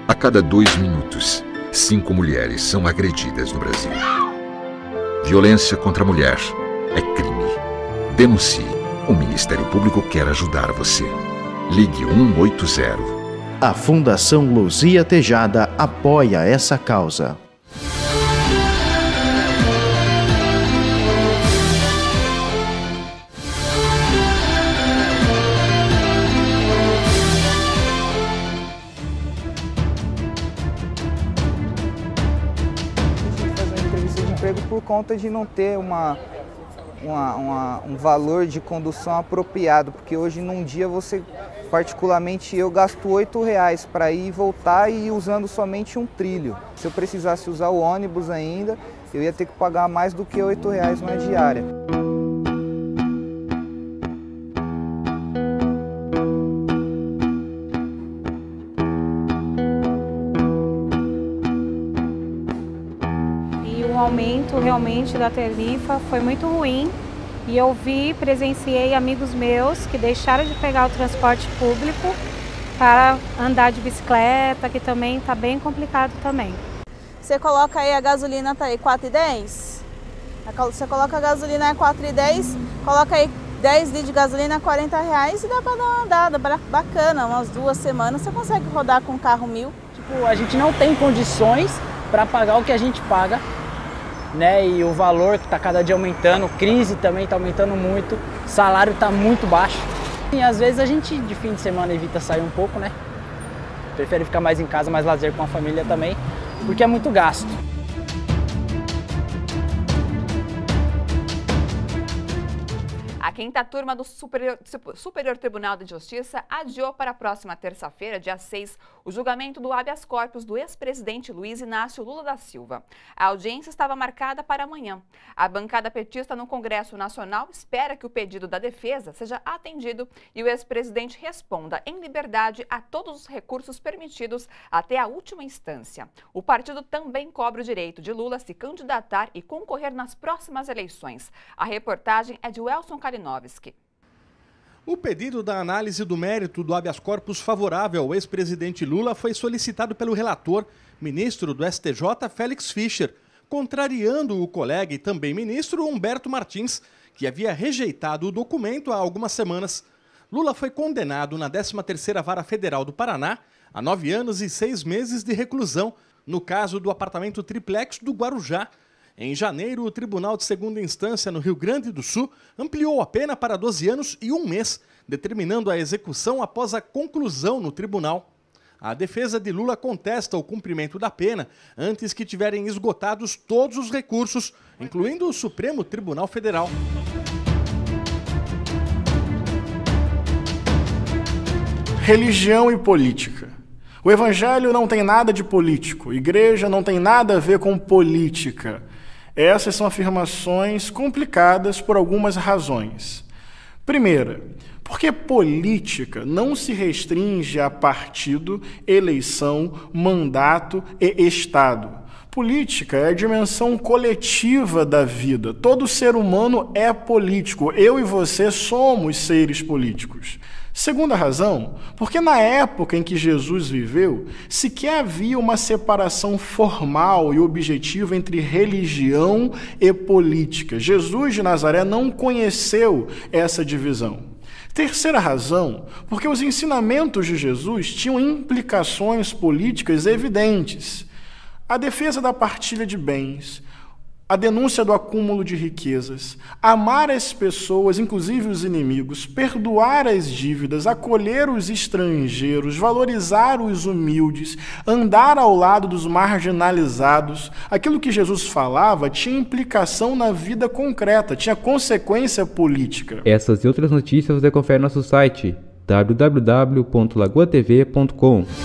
A cada 2 minutos, 5 mulheres são agredidas no Brasil. Violência contra a mulher é crime. Denuncie. O Ministério Público quer ajudar você. Ligue 180. A Fundação Luzia Tejada apoia essa causa. Por conta de não ter um valor de condução apropriado, porque hoje num dia você, particularmente eu, gasto R$8 para ir e voltar e usando somente um trilho. Se eu precisasse usar o ônibus ainda, eu ia ter que pagar mais do que R$8 na diária. O aumento realmente da tarifa foi muito ruim e eu presenciei amigos meus que deixaram de pegar o transporte público para andar de bicicleta, que também está bem complicado também. Você coloca aí a gasolina, tá aí R$4,10. Você coloca a gasolina a R$4,10, coloca aí 10 litros de gasolina a R$40 e dá para dar uma andada bacana, umas 2 semanas você consegue rodar com um carro 1000. Tipo, a gente não tem condições para pagar o que a gente paga, né? E o valor que está cada dia aumentando, crise também está aumentando muito, salário está muito baixo. E às vezes a gente de fim de semana evita sair um pouco, né? Prefere ficar mais em casa, mais lazer com a família também, porque é muito gasto. A quinta turma do Superior Tribunal de Justiça adiou para a próxima terça-feira, dia 6, o julgamento do habeas corpus do ex-presidente Luiz Inácio Lula da Silva. A audiência estava marcada para amanhã. A bancada petista no Congresso Nacional espera que o pedido da defesa seja atendido e o ex-presidente responda em liberdade a todos os recursos permitidos até a última instância. O partido também cobra o direito de Lula se candidatar e concorrer nas próximas eleições. A reportagem é de Welson Kalinowski. O pedido da análise do mérito do habeas corpus favorável ao ex-presidente Lula foi solicitado pelo relator, ministro do STJ, Félix Fischer, contrariando o colega e também ministro Humberto Martins, que havia rejeitado o documento há algumas semanas. Lula foi condenado na 13ª Vara Federal do Paraná a 9 anos e 6 meses de reclusão, no caso do apartamento triplex do Guarujá. Em janeiro, o Tribunal de Segunda Instância no Rio Grande do Sul ampliou a pena para 12 anos e 1 mês, determinando a execução após a conclusão no tribunal. A defesa de Lula contesta o cumprimento da pena antes que tiverem esgotados todos os recursos, incluindo o Supremo Tribunal Federal. Religião e política. O evangelho não tem nada de político, igreja não tem nada a ver com política. Essas são afirmações complicadas por algumas razões. Primeira, porque política não se restringe a partido, eleição, mandato e Estado. Política é a dimensão coletiva da vida. Todo ser humano é político. Eu e você somos seres políticos. Segunda razão, porque na época em que Jesus viveu, sequer havia uma separação formal e objetiva entre religião e política. Jesus de Nazaré não conheceu essa divisão. Terceira razão, porque os ensinamentos de Jesus tinham implicações políticas evidentes. A defesa da partilha de bens, a denúncia do acúmulo de riquezas, amar as pessoas, inclusive os inimigos, perdoar as dívidas, acolher os estrangeiros, valorizar os humildes, andar ao lado dos marginalizados. Aquilo que Jesus falava tinha implicação na vida concreta, tinha consequência política. Essas e outras notícias você confere no nosso site www.lagoatv.com.